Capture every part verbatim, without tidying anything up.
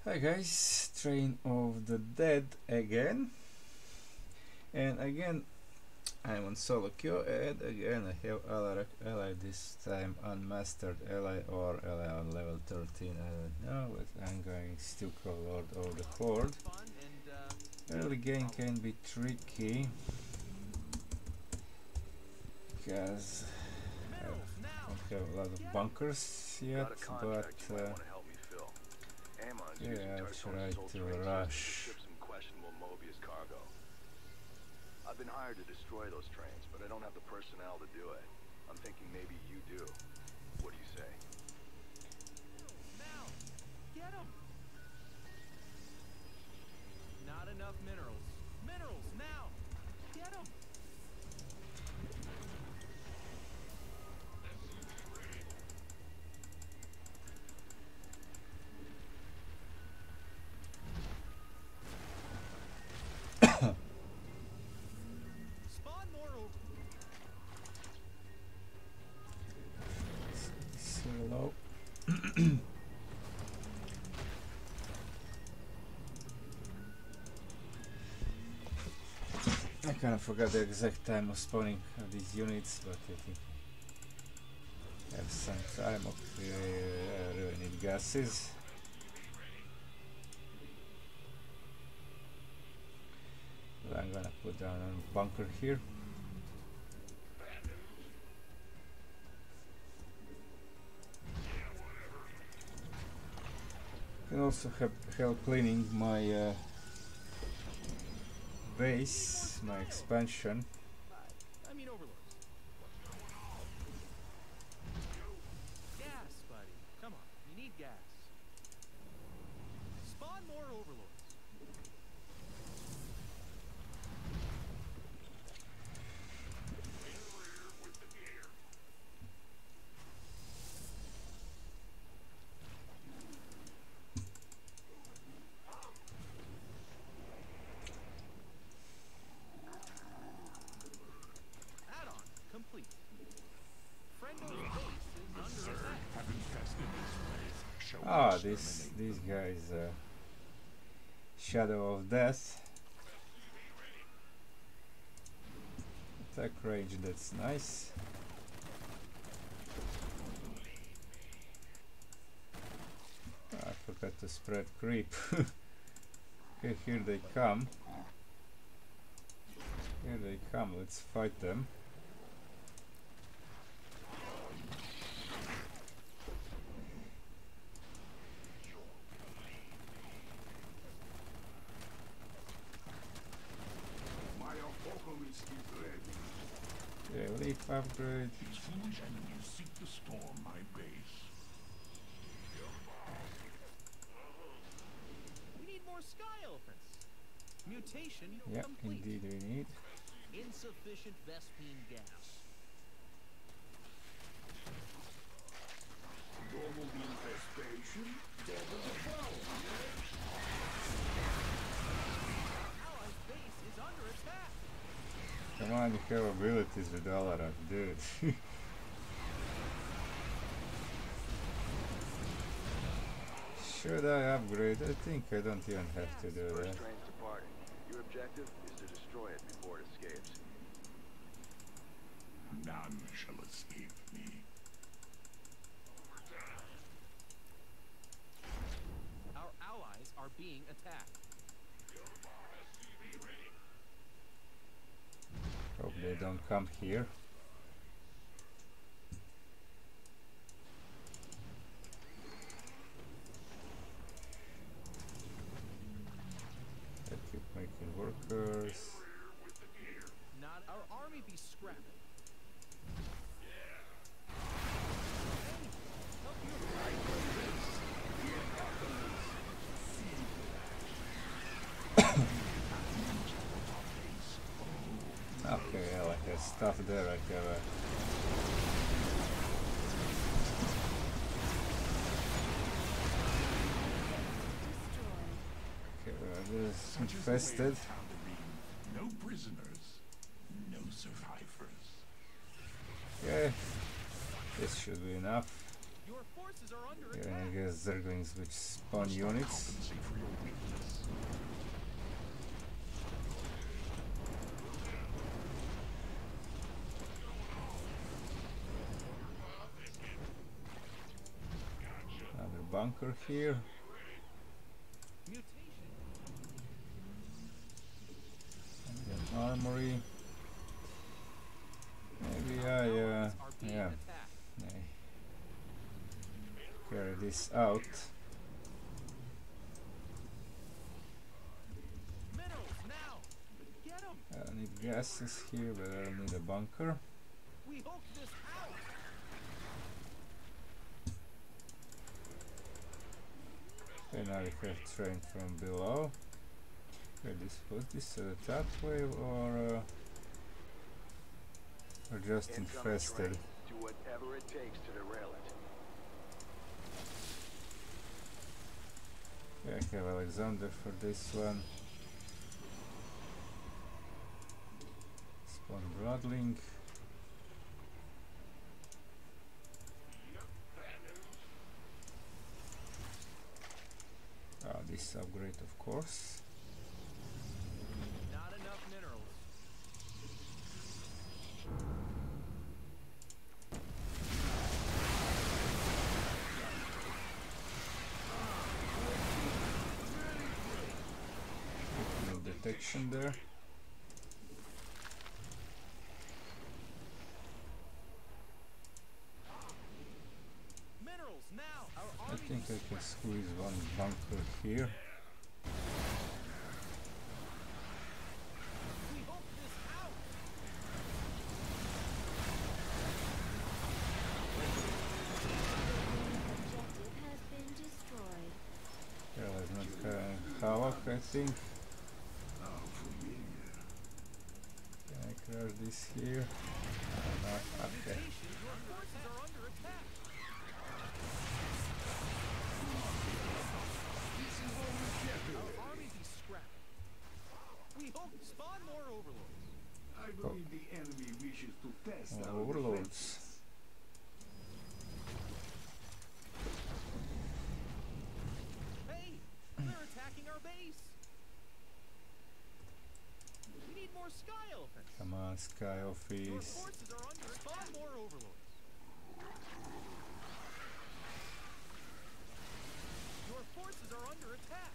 Hi guys, Train of the Dead again, and again I'm on solo queue, and again I have Alarak ally, this time unmastered ally or ally on level thirteen, I don't know, but I'm going Stukov Lord of the Horde. Early game can be tricky because I don't have a lot of bunkers yet, but uh, yeah, I'll try to rush. I've been hired to destroy those trains, but I don't have the personnel to do it. I'm thinking maybe you do. What do you say? Mal, get him! Not enough minerals. Minerals, now! Get him! Slow. I kind of forgot the exact time of spawning of these units, but I think I have some time. Okay, I really need gases. But I'm gonna put down a bunker here. Can also have help cleaning my uh, base, my expansion. I mean overlords. Gas, buddy. Come on, you need gas. Spawn more overlords. Ah, this these guys, uh, Shadow of Death. Attack range, that's nice. I forgot to spread creep. Okay, here they come. Here they come, let's fight them. Okay, leaf upgrade. These foolish enemies seek to storm my base. We need more sky elephants. Mutation Yeah, complete. indeed we need. Insufficient Vespine gas. Double the infestation, double the power. Allied base is under attack. Come on, you have abilities with Alarak, dude. Should I upgrade? I think I don't even have to do that. First train's departing. Your objective is to destroy it before it escapes. None shall escape me. Our allies are being attacked. Hope they don't come here. I keep making workers. Not our army be scrapped. Okay, yeah, like there's stuff there. I have a okay, uh, this infested. No prisoners, no survivors. Okay, this should be enough. Your forces are under Here attack. I guess Zerglings which spawn units. Compensate for your weakness. Another bunker here. Mutation. And an armory. Maybe Our I, uh, allies are being yeah, attacked. I carry this out. Minerals now. Get them. I need gases here, but I don't need a bunker. We hope this out. Okay, now we have train from below. Okay, this was this a that wave or uh, or just Incoming infested? train. Do whatever it takes to derail it. Okay, I have Alexander for this one. Spawn Broadling. Ah, this upgrade, of course. Not enough minerals. No detection there. Minerals now. Our I army think I can squeeze one bunker here. We hope this out. Objective has been destroyed. There was not uh, Havoc, I think. Now familiar. Can I crash this here? Uh, okay. Mutation. Your forces are under attack. Our army be scrapped. We hope spawn more overlords. I believe the enemy wishes to test Oh, our overlords. defenses. Hey, they're attacking our base. We need more sky elephants. Come on, Sky Your Office. forces are under spawn more overlords. Your forces are under attack.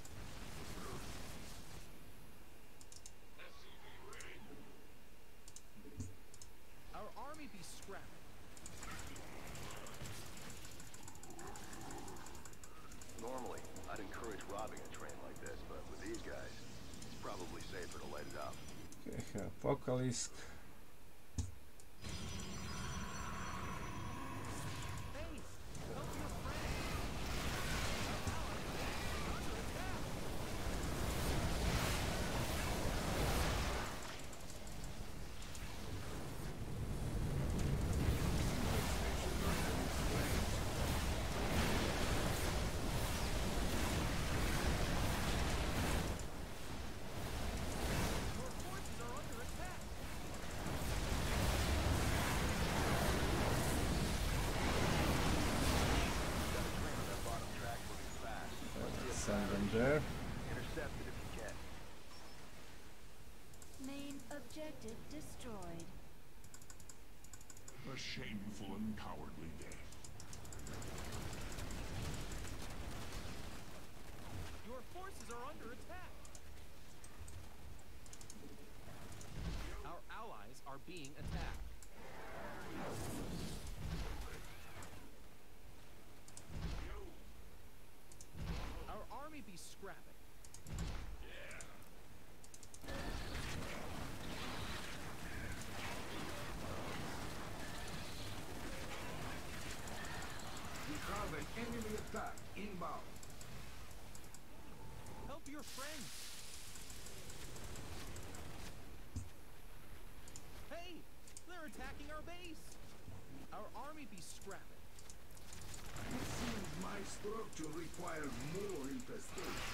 Our army be scrapped. Normally, I'd encourage robbing a train like this, but with these guys, it's probably safer to light it up. Okay, Apocalypse. Hey, help your friend. Our allies are under attack. Your forces are under attack. Got a train on that bottom track moving fast. Must be a Send them priority. there. Intercept it if you can. Main objective destroyed. A shameful and cowardly death. Your forces are under attack. Our allies are being attacked. Our army be scrapping. We have an enemy attack inbound. Help your friends. Hey, they're attacking our base. Our army be scrapping. It seems my structure requires more infestation.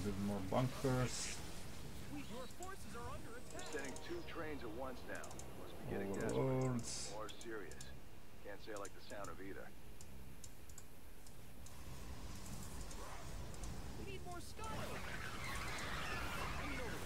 build more bunkers. Your forces are under attack. Sending two trains at once now. Must be getting desperate. Overlords. More serious. Can't say I like the sound of either. We need more style. Bring it over.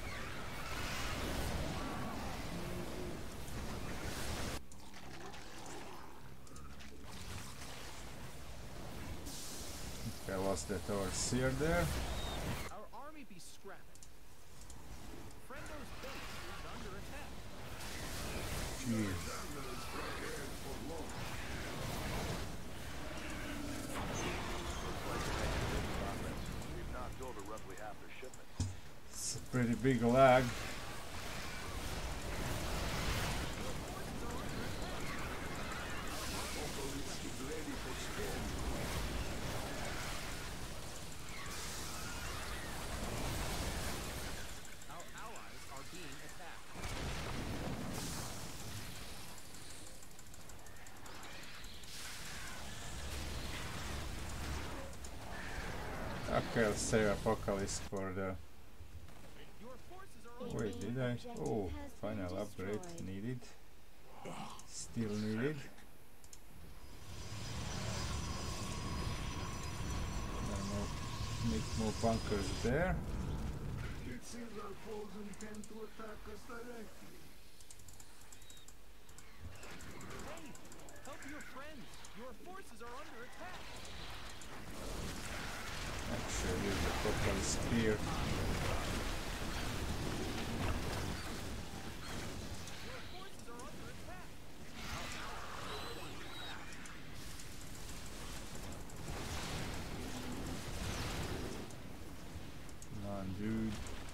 I lost that overseer there. Our army be scrapping. Friendo's base is under attack. Jeez. We've knocked over roughly half their shipments. It's a pretty big lag. Our allies are being attacked. Okay, I'll save Apocalypse for the... Your forces are under Wait, did I? Oh, final upgrade needed. Still needed. Now more, make more bunkers there. It seems our foes intend to attack us directly. Hey, help your friends. Your forces are under attack. Actually, use the Apocalypse spear. Your forces are under attack. Come on, dude.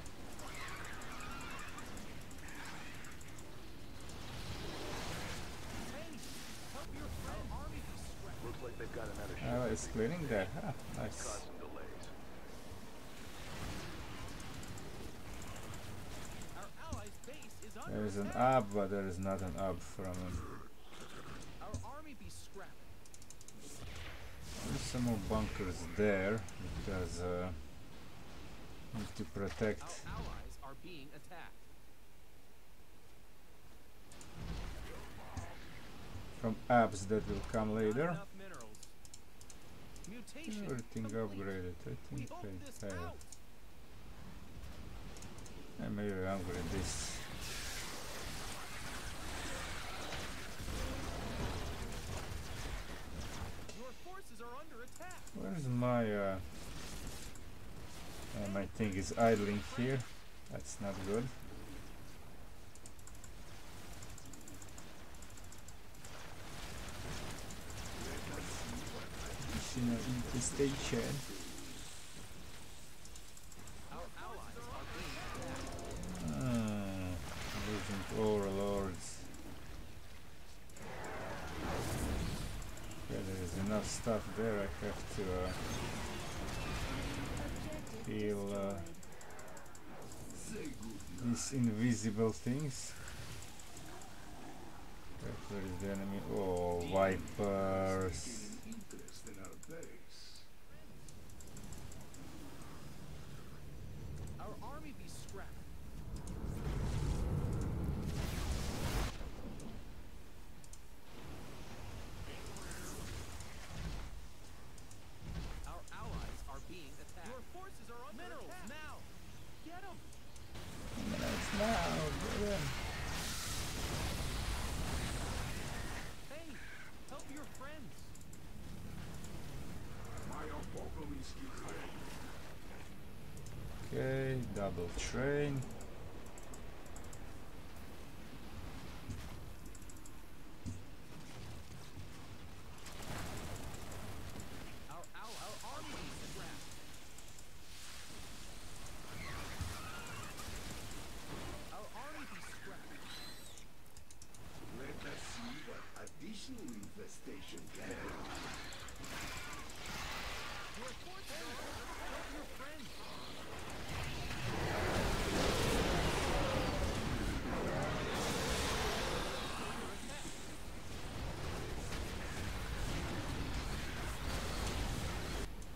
Hey, help your friend. Our army be scrapped. Looks like they've got another Oh, ship. it's clearing there. Ah, nice. Caused some delays. Our allies' base is under There is an attack. up, but there is not an up from him. Our army be scrapping. There's some more bunkers there because uh, need to protect. Our allies are being attacked. From apps that will come Not later. enough minerals. Mutation Everything complete. upgraded. I We think hope this I have. counts. And maybe I upgrade this. Your forces are under attack. Where's my uh, uh my thing is idling here. That's not good. Additional infestation. Our allies are being attacked. Ah, losing overlords. Yeah, there is enough stuff there. I have to uh, Objective heal uh, destroyed. these invisible things. Right, where is the enemy? Oh, vipers. Interest in our base. Our army be scrapped. Our allies are being attacked. Your forces are under minerals attack. Now. Get them. Minutes now, get in. Hey, help your friends. My apocalypse is ready. Okay, double train. Our, our, our army be scrapped. Our army be scrapped. Let us see what additional infestation can do. Your forces are under attack. Help your friends.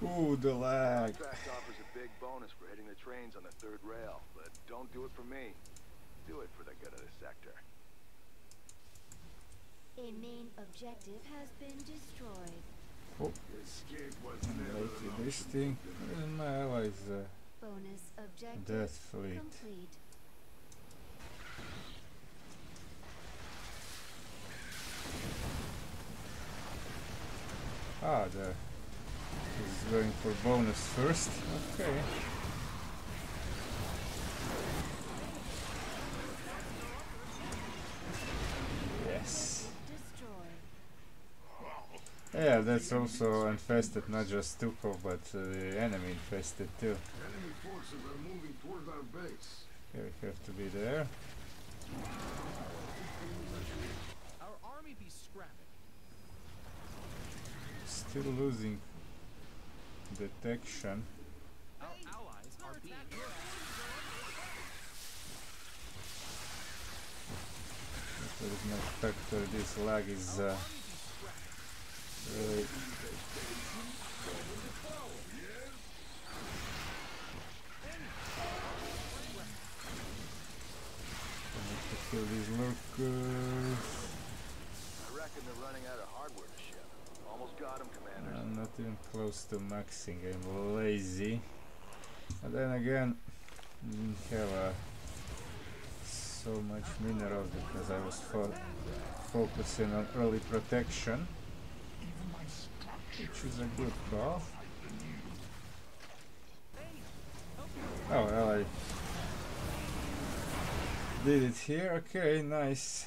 Ooh, the lag. Contract offers a big bonus for hitting the trains on the third rail, but don't do it for me. Do it for the good of the sector. A main objective has been destroyed. Oh, Escape was never lately an this option. thing. And my allies, uh, Bonus objective Death Fleet. complete. Ah, the he's going for bonus first. Okay. Yes. Destroyed. Yeah, that's also infested, not just Stukov, but uh, the enemy infested too. Enemy forces are moving toward our base. Okay, we have to be there. Our army be scrapping. Still losing detection. Our allies are being There is no factor. This lag is uh, really. I need to kill these lurkers. I reckon they're running out of hardware to ship. Almost got them, Commanders. I'm not even close to maxing. I'm lazy. But then again, didn't have uh, so much minerals because I was fo focusing on early protection, which is a good call. Oh well, I did it here. Okay, nice.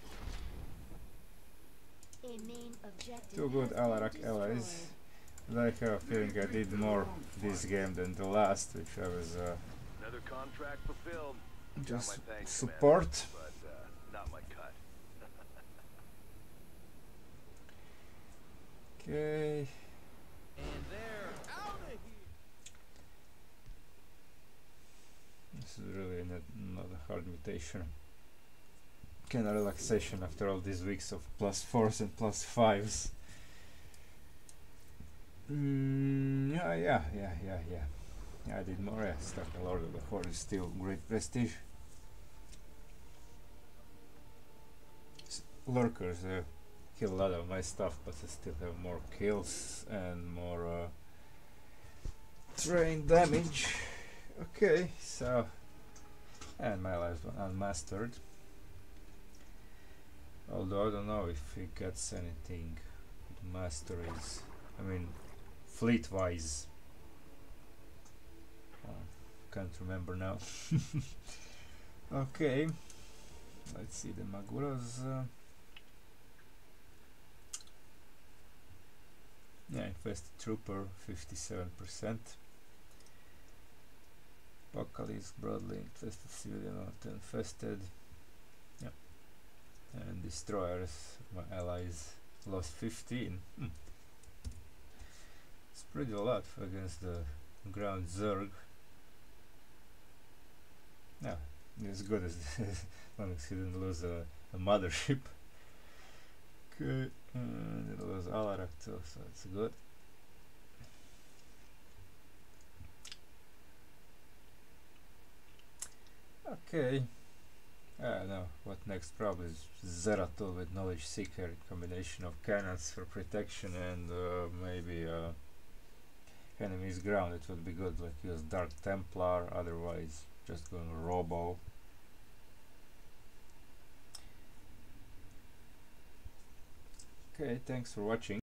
A main objective Two good has been Alarak allies. destroyed. But I have a feeling I did more this game than the last, which I was uh, Another contract fulfilled. Got just my thanks, support. Commander, but uh, not my cut. Okay. and they're out of here. This is really not, not a hard mutation. Kind of relaxation after all these weeks of plus fours and plus fives. Mm, yeah, yeah, yeah, yeah, yeah. Yeah, I did more. Yeah, stuck a lot of the Horde is still great prestige. S lurkers uh, kill a lot of my stuff, but I still have more kills and more uh, train damage. Okay, so and my last one unmastered. Although I don't know if he gets anything with masteries. I mean, fleet-wise. Oh, can't remember now. Okay, let's see the Maguros. Uh, yeah, infested trooper, fifty-seven percent. Apocalypse, broadly infested civilian, not infested. Yep. And destroyers, my allies, lost fifteen. Hmm. It's pretty a lot against the ground Zerg. Yeah, as good as as long as he didn't lose a, a mothership. Okay, and it was Alarak too, so it's good. Okay. I don't know what next. Probably is Zeratul with Knowledge Seeker, combination of cannons for protection and uh, maybe uh, enemies ground. It would be good, like use Dark Templar, otherwise just going Robo. Okay, thanks for watching.